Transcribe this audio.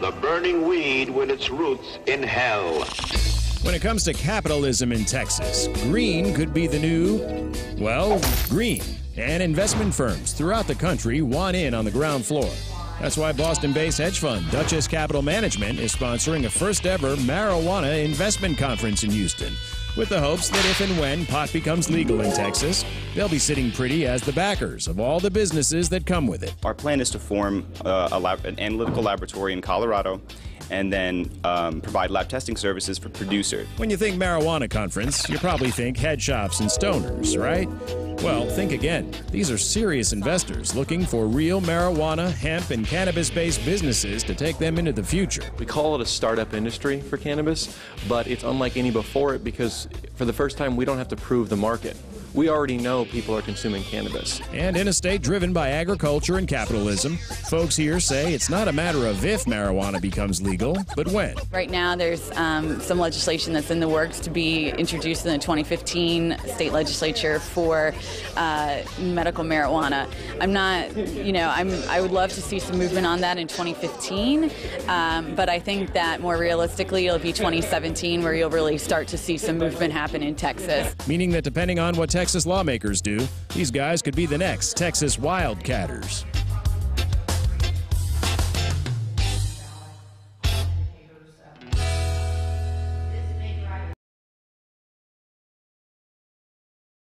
the burning weed with its roots in hell. When it comes to capitalism in Texas, green could be the new, well, green. And investment firms throughout the country want in on the ground floor. That's why Boston-based hedge fund Duchess Capital Management is sponsoring a first-ever marijuana investment conference in Houston, with the hopes that if and when pot becomes legal in Texas, they'll be sitting pretty as the backers of all the businesses that come with it. Our plan is to form an analytical laboratory in Colorado and then provide lab testing services for producers. When you think marijuana conference, you probably think head shops and stoners, right? Well, think again. These are serious investors looking for real marijuana, hemp, and cannabis-based businesses to take them into the future. We call it a startup industry for cannabis, but it's unlike any before it because for the first time we don't have to prove the market. We already know people are consuming cannabis. And in a state driven by agriculture and capitalism, folks here say it's not a matter of if marijuana becomes legal, but when. Right now there's some legislation that's in the works to be introduced in the 2015 state legislature for medical marijuana. I would love to see some movement on that in 2015, but I think that more realistically it'll be 2017 where you'll really start to see some movement happen in Texas. Meaning that depending on what Texas lawmakers do, these guys could be the next Texas Wildcatters.